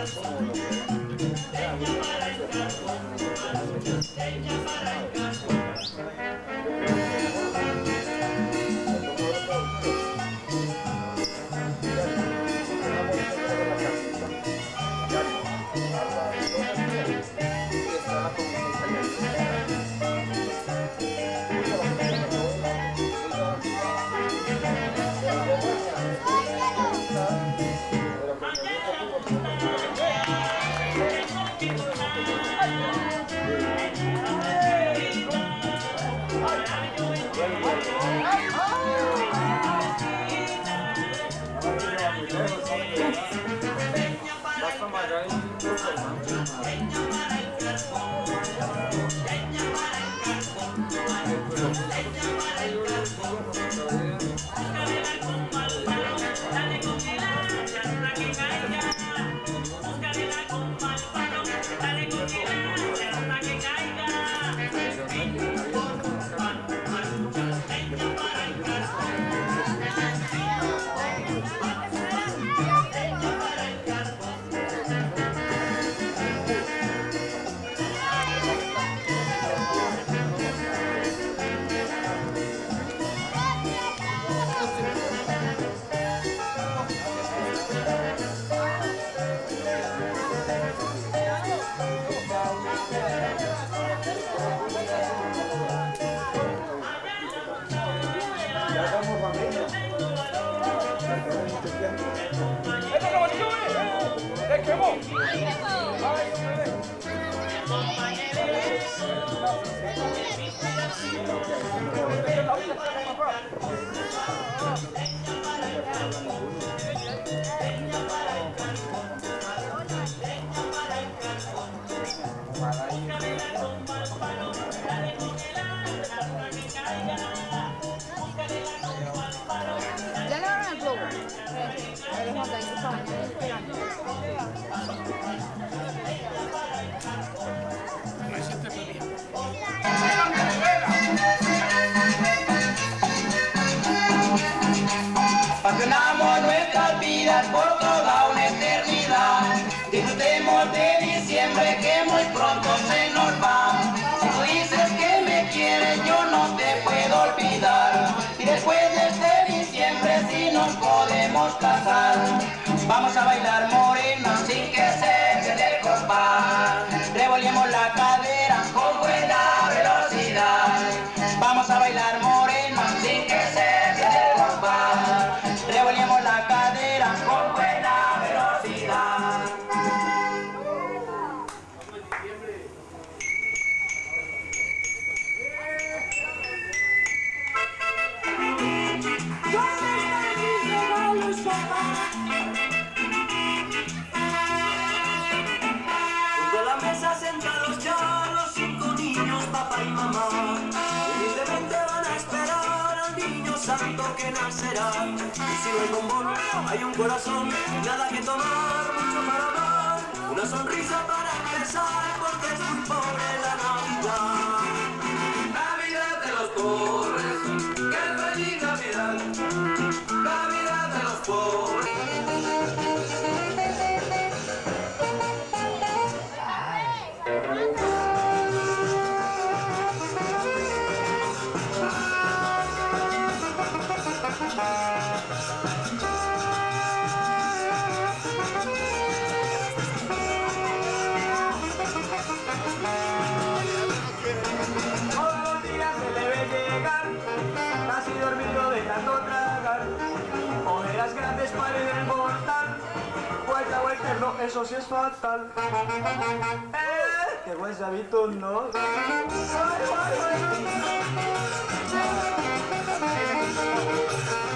Ya le abrieron el globo. Eres nota, ahí está mañana esperando. Pasionamos nuestras vidas por toda una eternidad. Disfrutemos de diciembre que muy pronto se nos va. Si tú dices que me quieres, yo no te puedo olvidar. Y después de este diciembre si nos podemos casar. Vamos a bailar morena sin que se quede el compás. Revolvemos la cadera con buena velocidad. Vamos a bailar morena sin que se quede el compás. Revolvemos la cadera con buena velocidad. Junto a la mesa sentados ya los 5 niños, papá y mamá. Humildemente van a esperar al niño santo que nacerá. Y si no hay bombón, hay un corazón, nada que tomar, mucho para amar. Una sonrisa para empezar, porque es muy pobre la Navidad. Navidad de los pobres, qué feliz Navidad. Navidad de los pobres. Todos los días se le ve llegar, casi dormido de tanto tragar. Ojeras grandes para el mortal, vuelta, vuelta, no, eso sí es fatal. ¡Qué buen sabito, no! ¡Ay, ay, ay!